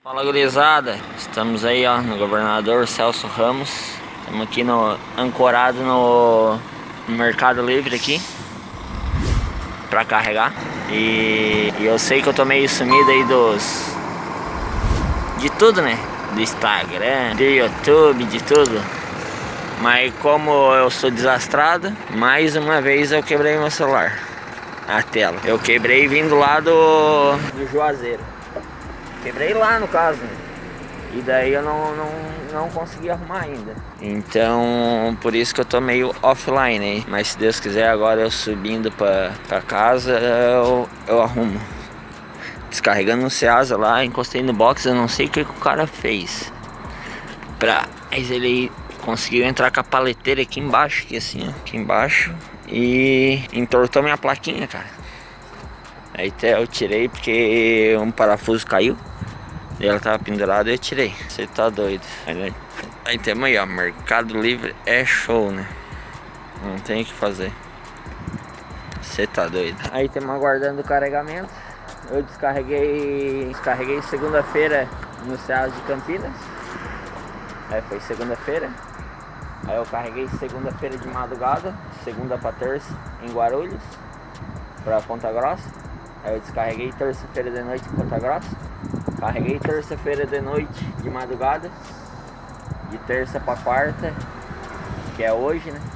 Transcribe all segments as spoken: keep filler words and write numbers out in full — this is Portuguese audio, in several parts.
Fala, gurizada, estamos aí ó, no Governador Celso Ramos. Estamos aqui no, ancorado no, no Mercado Livre aqui pra carregar. E, e eu sei que eu tô meio sumido aí dos de tudo, né? Do Instagram, do YouTube, de tudo. Mas como eu sou desastrado, mais uma vez eu quebrei meu celular, a tela. Eu quebrei vindo lá do, do Juazeiro. Quebrei lá no caso, né? E daí eu não, não, não consegui arrumar ainda. Então por isso que eu tô meio offline aí. Mas se Deus quiser, agora eu subindo pra, pra casa eu, eu arrumo. Descarregando no Ceasa lá, encostei no box. Eu não sei o que, que o cara fez pra... Mas ele conseguiu entrar com a paleteira aqui embaixo, aqui assim, ó, aqui embaixo, e entortou minha plaquinha, cara. Aí até eu tirei porque um parafuso caiu. E ela tava pendurada e eu tirei. Você tá doido. Aí, aí temos aí, ó. Mercado Livre é show, né? Não tem o que fazer. Você tá doido. Aí temos aguardando o carregamento. Eu descarreguei. Descarreguei segunda-feira no Ceasa de Campinas. Aí foi segunda-feira. Aí eu carreguei segunda-feira de madrugada, segunda pra terça, em Guarulhos, pra Ponta Grossa. Aí eu descarreguei terça-feira de noite em Ponta Grossa. Carreguei terça-feira de noite de madrugada, de terça pra quarta, que é hoje, né?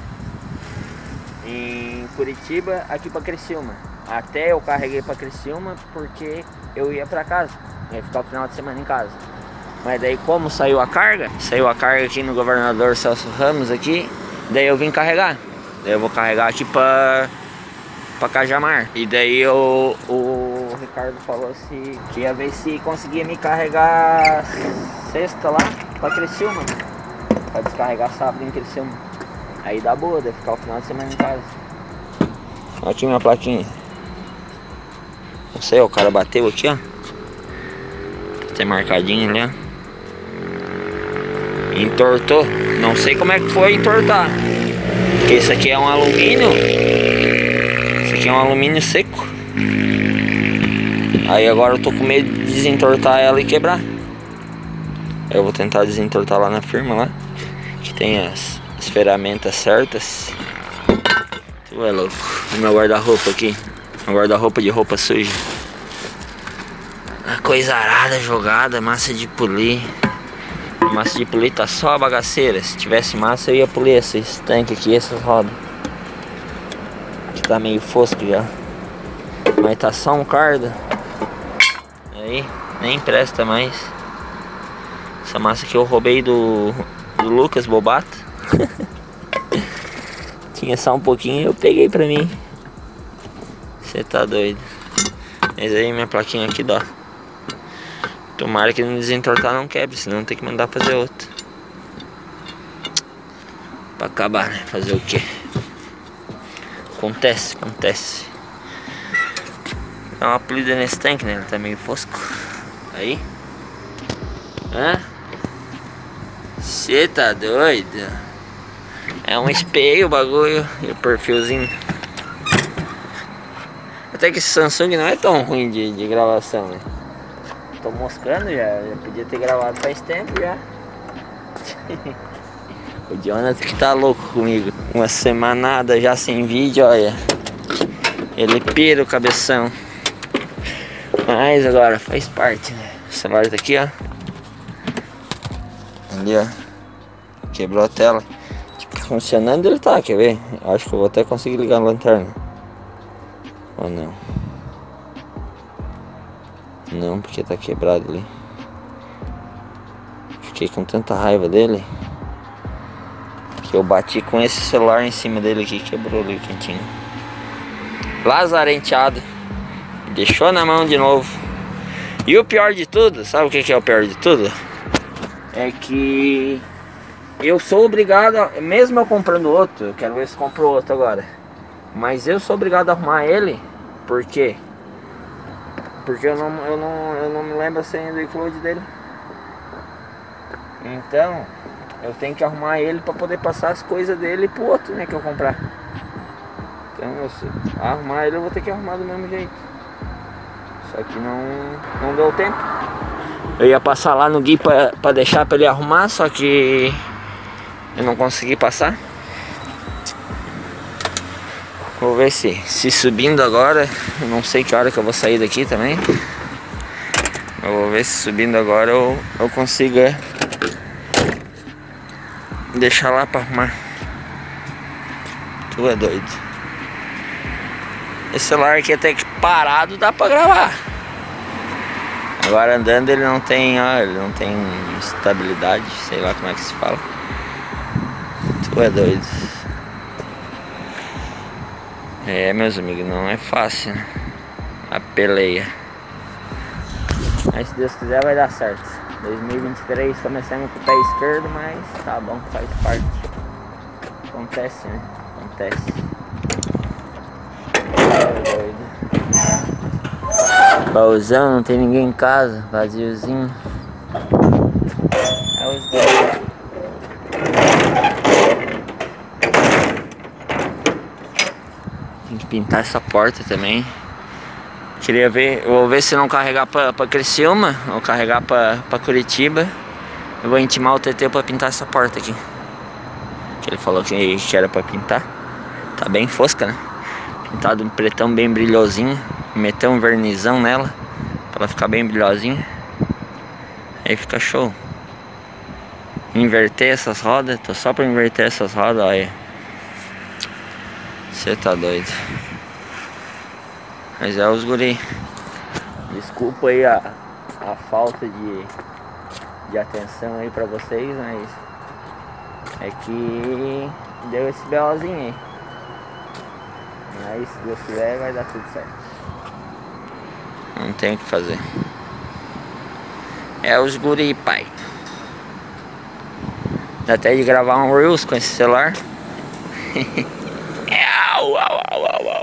Em Curitiba, aqui pra Criciúma. Até eu carreguei pra Criciúma porque eu ia pra casa, ia ficar o final de semana em casa. Mas daí como saiu a carga, saiu a carga aqui no Governador Celso Ramos aqui, daí eu vim carregar. Daí eu vou carregar aqui pra, pra Cajamar. E daí eu, o Ricardo falou assim, que ia ver se conseguia me carregar sexta lá pra Criciúma, pra descarregar sábado em Criciúma. Aí dá boa, deve ficar o final de semana em casa. Aqui minha plaquinha. Não sei, o cara bateu aqui, ó. Tem marcadinho ali, ó. Entortou. Não sei como é que foi entortar. Porque isso aqui é um alumínio. Isso aqui é um alumínio seco. Aí agora eu tô com medo de desentortar ela e quebrar. Eu vou tentar desentortar lá na firma lá, que tem as, as ferramentas certas. Tu é louco. O meu guarda-roupa aqui. Meu guarda-roupa de roupa suja. A coisa arada jogada, massa de polir. Massa de polir tá só a bagaceira. Se tivesse massa eu ia polir esse tanque aqui, essas rodas. Que tá meio fosco já. Mas tá só um cardo. Aí, nem presta mais. Essa massa que eu roubei do, do Lucas Bobato. Tinha só um pouquinho e eu peguei pra mim. Você tá doido. Mas aí minha plaquinha aqui dó. Tomara que não desentortar não quebre, senão tem que mandar fazer outro. Pra acabar, né? Fazer o quê? Acontece, acontece. Dá uma polida nesse tanque, né? Ele tá meio fosco. Aí. Hã? Cê tá doido? É um espelho o bagulho. E o perfilzinho. Até que esse Samsung não é tão ruim de, de gravação, né? Tô moscando já, já podia ter gravado faz tempo já. O Jonathan que tá louco comigo. Uma semanada já sem vídeo, olha. Ele pira o cabeção. Mas agora faz parte, né? O celular tá aqui, ó. Ali, ó. Quebrou a tela. Tipo, funcionando ele tá, quer ver? Acho que eu vou até conseguir ligar a lanterna. Ou não? Não, porque tá quebrado ali. Fiquei com tanta raiva dele que eu bati com esse celular em cima dele aqui, quebrou ali o quentinho. Lazarenteado. Deixou na mão de novo. E o pior de tudo, sabe o que é o pior de tudo? É que eu sou obrigado, a, mesmo eu comprando outro, eu quero ver se compro outro agora, mas eu sou obrigado a arrumar ele. Por quê? Porque eu não, eu não, eu não me lembro a senha do iCloud dele. Então eu tenho que arrumar ele para poder passar as coisas dele pro outro, né, que eu comprar. Então eu, se arrumar ele eu vou ter que arrumar do mesmo jeito. Só que não, não deu tempo. Eu ia passar lá no Gui pra, pra deixar pra ele arrumar, só que eu não consegui passar. Vou ver se, se subindo agora, eu não sei que hora que eu vou sair daqui também. Eu vou ver se subindo agora eu, eu consigo deixar lá pra arrumar. Tu é doido. Esse celular aqui até que parado dá pra gravar. Agora andando ele não tem, ó, ele não tem estabilidade, sei lá como é que se fala. Tu é doido. É, meus amigos, não é fácil, né? A peleia. Mas se Deus quiser vai dar certo. dois mil e vinte e três começamos com o pé esquerdo, mas tá bom, faz parte. Acontece, né? Acontece. É doido. Baúzão, não tem ninguém em casa, vaziozinho. É os dois. Tem que pintar essa porta também. Queria ver, eu vou ver se não carregar pra, pra Criciúma ou carregar pra, pra Curitiba. Eu vou intimar o T T pra pintar essa porta aqui. Que ele falou que, que era pra pintar. Tá bem fosca, né? Pintado um pretão bem brilhosinho. Meter um vernizão nela pra ela ficar bem brilhosinha. Aí fica show. Inverter essas rodas. Tô só pra inverter essas rodas, olha. Você tá doido. Mas é os guri. Desculpa aí a, a falta de, de atenção aí pra vocês, mas é que deu esse belozinho aí. Mas se Deus quiser vai dar tudo certo. Não tem o que fazer. É os guri, pai. Dá até de gravar um Reels com esse celular. Au, au, au, au, au.